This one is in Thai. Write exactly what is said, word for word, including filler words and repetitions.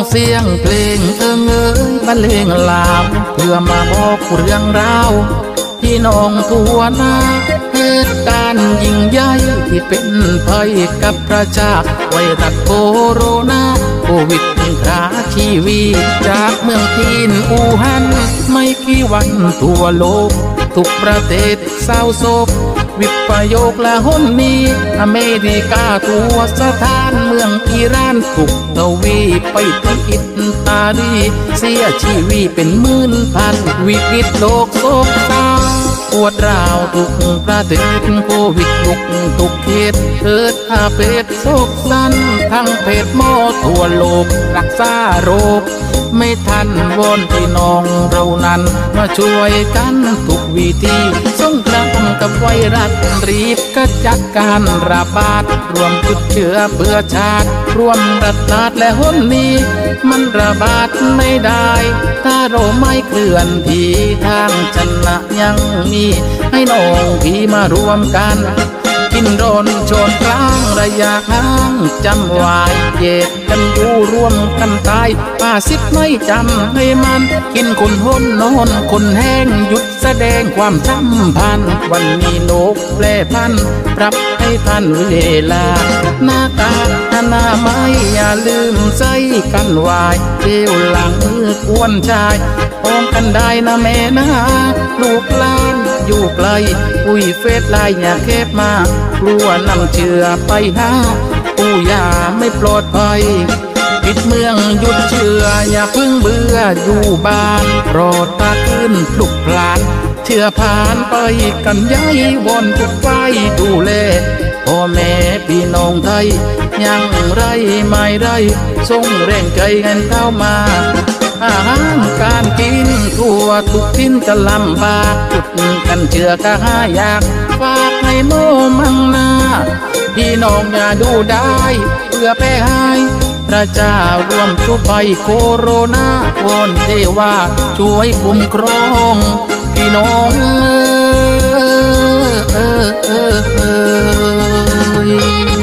เสียงเพลงเอิงเอ้ยบรรเลงลาวเพื่อมาบอกเรื่องราวพี่น้องทั่วหน้าเหตุการณ์ยิ่งใหญ่ที่เป็นภัยกับประชาไวรัสโคโรนาโควิดคราชีวีจากเมืองจีนอู่ฮั่นไม่กี่วันทั่วโลกทุกประเทศเศร้าโศกวิปโยคละหนนี้อเมริกาตัวสถานเมืองอิหร่านถูกทวีไปถึงอิตาลีเสียชีวิตเป็นหมื่นพันวิกฤตโลกโศกเศร้าปวดร้าวทุกประเทศโควิดทุกทุกเขตเกิดอาเพศโศกสันทั้งเพศหมอทั่วโลกรักษาโรคไม่ทันวอนพี่น้องเรานั้นมาช่วยกันทุกวิธีสงครามกับไวรัสรีบกระจัดการระบาดรวมจุดเชื้อเพื่อชาติรวมรัฐนาและหนนี้มันระบาดไม่ได้ถ้าเราไม่เคลื่อนที่ทางชนะยังมีให้น้องพี่มารวมกันกินร้อนชนกลางระยะห่างจำไว้เย็ดกันอยู่ร่วมกันตายป้าสิทธิ์ไม่จำให้มันกินคนห้นนอนคนแห้งหยุดแสดงความสัมพันธ์วันนี้โลกแปรพันปรับให้ทันเวลาหน้ากากอนามัยอย่าลืมใส่กันไว้เจลล้างมือกวนชายป้องกันได้นะแม่นะลูกหลานอยู่ไกลปุยเฟซไลน์อย่าแคบมากลัวนำเชื้อไปหาผู้ยาไม่ปลอดภัยปิดเมืองหยุดเชื้ออย่าพึ่งเบื่ออยู่บ้านโปรดตาขึ้นปลุกพลานเชื้อผ่านไปกันย้ายวอนทุกไฟดูแลพ่อแม่พี่น้องไทยยังไรไม่ไรส่งแรงใจกันเข้ามาอาหารการกินทั่วทุกทิศจะลำบากจุดกันเชื่อก็หายากฝากให้โนมั่งนาพี่น้องอย่าดูได้เพื่อแพ้หายพระเจ้ารวมทุกภัยโคโรนาวอนเทวาช่วยคุ้มครองพี่น้องเออเออเออเออ